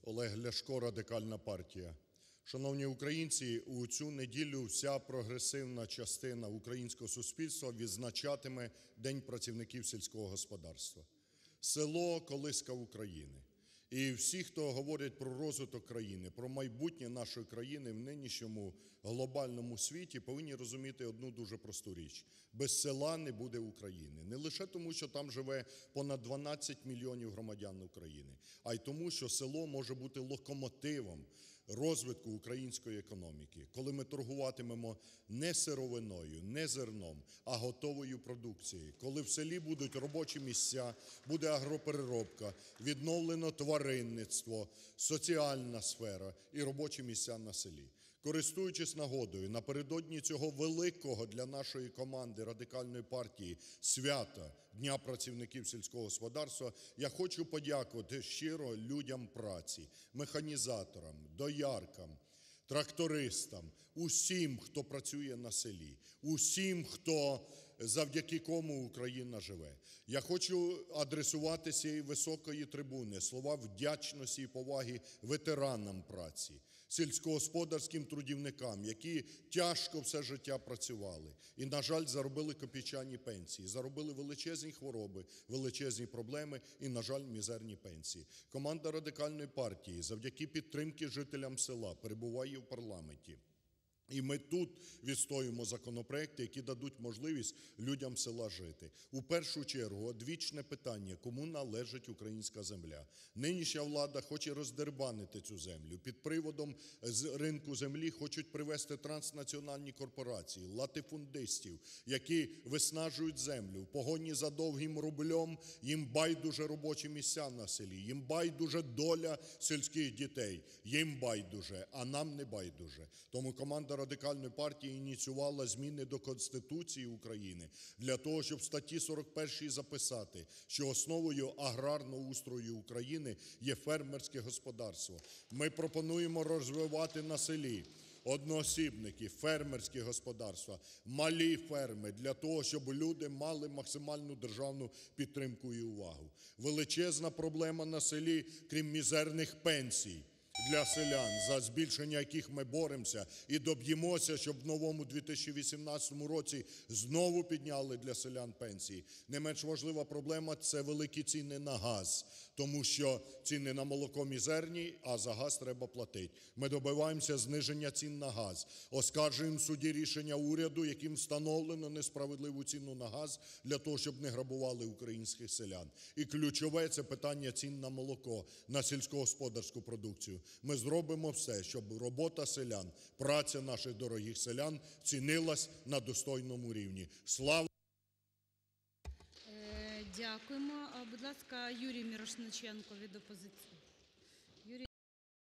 Олег Ляшко, Радикальна партія. Шановні українці, у цю неділю вся прогресивна частина українського суспільства відзначатиме День працівників сільського господарства. Село – колиска України. І всі, хто говорять про розвиток країни, про майбутнє нашої країни в нинішньому глобальному світі, повинні розуміти одну дуже просту річ: без села не буде України. Не лише тому, що там живе понад 12 мільйонів громадян України, а й тому, що село може бути локомотивом розвитку української економіки. Коли ми торгуватимемо не сировиною, не зерном, а готовою продукцією. Коли в селі будуть робочі місця, буде агропереробка, відновлено тваринництво, соціальна сфера і робочі місця на селі. Користуючись нагодою, напередодні цього великого для нашої команди Радикальної партії свята Дня працівників сільського господарства, я хочу подякувати щиро людям праці, механізаторам, дояркам, трактористам, усім, хто працює на селі, усім, завдяки кому Україна живе. Я хочу адресувати з цієї високої трибуни слова вдячності і поваги ветеранам праці, сільськогосподарським трудівникам, які тяжко все життя працювали і, на жаль, заробили копійчані пенсії, заробили величезні хвороби, величезні проблеми і, на жаль, мізерні пенсії. Команда Радикальної партії завдяки підтримки жителям села перебуває в парламенті. І ми тут відстоюємо законопроекти, які дадуть можливість людям села жити. У першу чергу, одвічне питання: кому належить українська земля? Нинішня влада хоче роздербанити цю землю. Під приводом з ринку землі хочуть привести транснаціональні корпорації, латифундистів, які виснажують землю. В погоні за довгим рублем їм байдуже робочі місця на селі, їм байдуже доля сільських дітей, їм байдуже, а нам не байдуже. Тому команда Радикальної партії ініціювала зміни до Конституції України для того, щоб в статті 41 записати, що основою аграрного устрою України є фермерське господарство. Ми пропонуємо розвивати на селі одноосібники, фермерські господарства, малі ферми для того, щоб люди мали максимальну державну підтримку і увагу. Величезна проблема на селі, крім мізерних пенсій для селян, за збільшення яких ми боремося і доб'ємося, щоб в новому 2018 році знову підняли для селян пенсії. Не менш важлива проблема – це великі ціни на газ, тому що ціни на молоко мізерні, а за газ треба платити. Ми добиваємося зниження цін на газ, оскаржуємо в суді рішення уряду, яким встановлено несправедливу ціну на газ для того, щоб не грабували українських селян. І ключове – це питання цін на молоко, на сільськогосподарську продукцію. Ми зробимо все, щоб робота селян, праця наших дорогих селян цінилась на достойному рівні. Слава! Дякуємо. Будь ласка, Юрій Мірошниченко від опозиції.